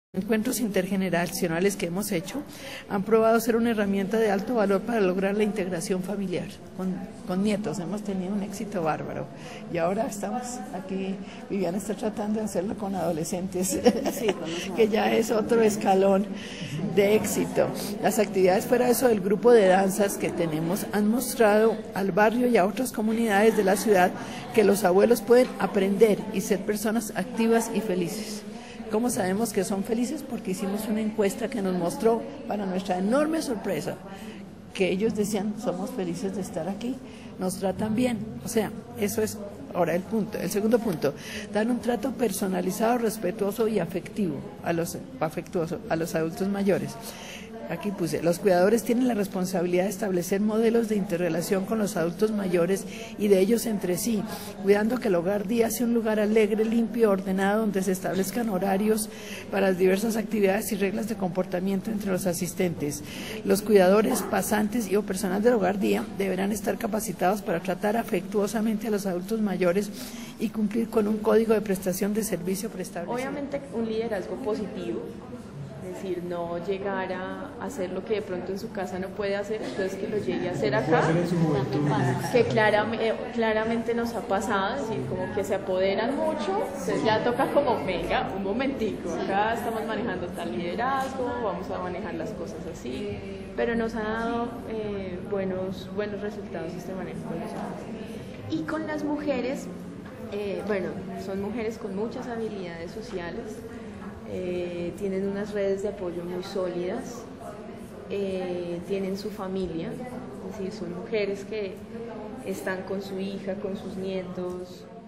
Encuentros intergeneracionales que hemos hecho han probado ser una herramienta de alto valor para lograr la integración familiar. Con nietos hemos tenido un éxito bárbaro y ahora estamos aquí, Viviana está tratando de hacerlo con adolescentes, sí, que ya es otro escalón de éxito. Las actividades fuera de eso del grupo de danzas que tenemos han mostrado al barrio y a otras comunidades de la ciudad que los abuelos pueden aprender y ser personas activas y felices. ¿Cómo sabemos que son felices? Porque hicimos una encuesta que nos mostró, para nuestra enorme sorpresa, que ellos decían, somos felices de estar aquí, nos tratan bien. O sea, eso es ahora el punto. El segundo punto, dan un trato personalizado, respetuoso y afectivo a los adultos mayores. Aquí puse, los cuidadores tienen la responsabilidad de establecer modelos de interrelación con los adultos mayores y de ellos entre sí, cuidando que el hogar día sea un lugar alegre, limpio, ordenado, donde se establezcan horarios para las diversas actividades y reglas de comportamiento entre los asistentes. Los cuidadores, pasantes y o personal del hogar día deberán estar capacitados para tratar afectuosamente a los adultos mayores y cumplir con un código de prestación de servicio preestablecido. Obviamente un liderazgo positivo. Es decir, no llegar a hacer lo que de pronto en su casa no puede hacer, entonces que lo llegue a hacer acá, que claramente nos ha pasado, es decir, como que se apoderan mucho, entonces ya toca como, venga, un momentico, acá estamos manejando tal liderazgo, vamos a manejar las cosas así, pero nos ha dado buenos resultados este manejo con los hombres. Y con las mujeres, son mujeres con muchas habilidades sociales, tienen unas redes de apoyo muy sólidas, tienen su familia, es decir, son mujeres que están con su hija, con sus nietos,